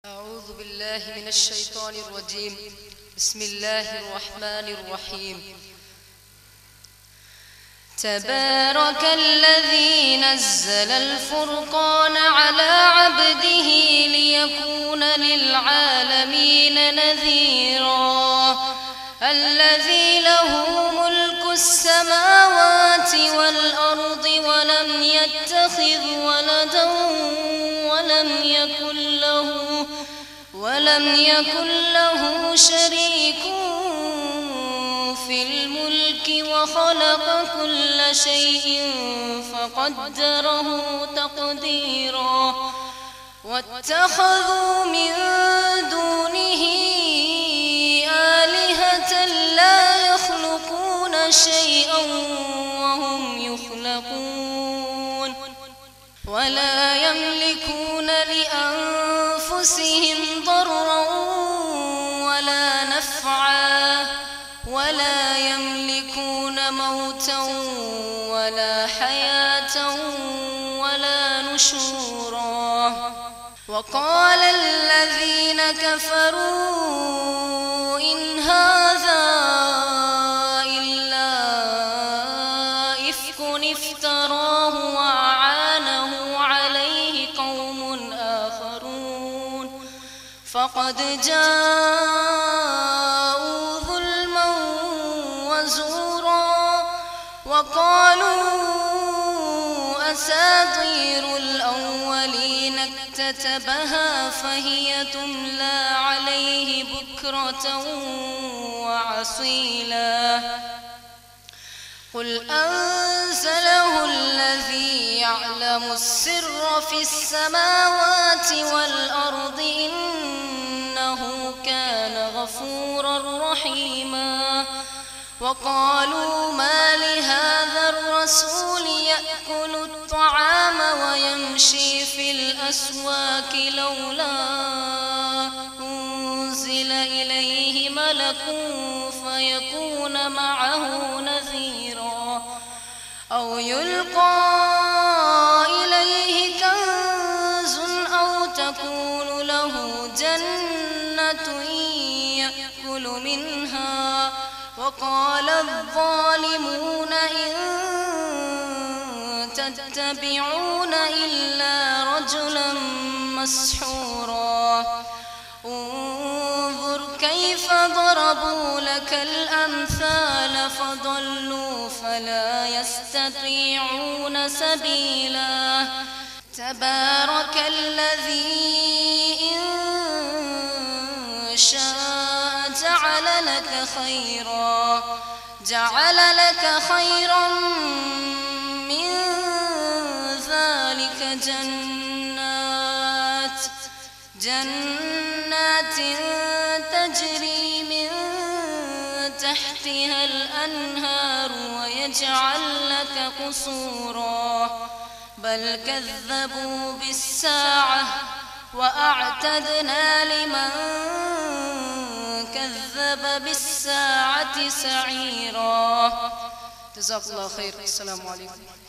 أعوذ بالله من الشيطان الرجيم. بسم الله الرحمن الرحيم. تبارك الذي نزل الفرقان على عبده ليكون للعالمين نذيرا. الذي له ملك السماوات والأرض ولم يتخذ ولدا ولم يكن له شريك في الملك وخلق كل شيء فقدره تقديرا. واتخذوا من دونه آلهة لا يخلقون شيئا وهم يخلقون ولا يملكون لأنفسهم ضرا ولا نفعا ولا يملكون موتا ولا حياة ولا نشورا. وقال الذين كفروا إن هذا إلا إفك افتراه وأعانه عليه قوم آخرون فقد جاءوا ظلما وزورا. وقالوا أساطير الأولين اكتتبها فهي تملى عليه بكرة وعصيلا. قل أنزله الذي يعلم السر في السماوات والأرض إنه كان غفورا رحيما. وقالوا ما لهذا الرسول يأكل الطعام ويمشي في الأسواق لولا أنزل إليه ملك فيكون معه نذيرا أو يلقى إليه كنز أو تكون له جنة يأكل منها. وقال الظالمون إن تتبعون إلا رجلا مسحورا. انظر كيف ضربوا لك الأمثال فضلوا فلا يستطيعون سبيلا. تبارك الذي إن شاء جعل لك خيرا من ذلك جنات تجري من تحتها الأنهار ويجعل لك قصورا. بل كذبوا بالساعة وأعتدنا لمن كذب بالساعة سعيرا. جزاك الله خير. السلام عليكم.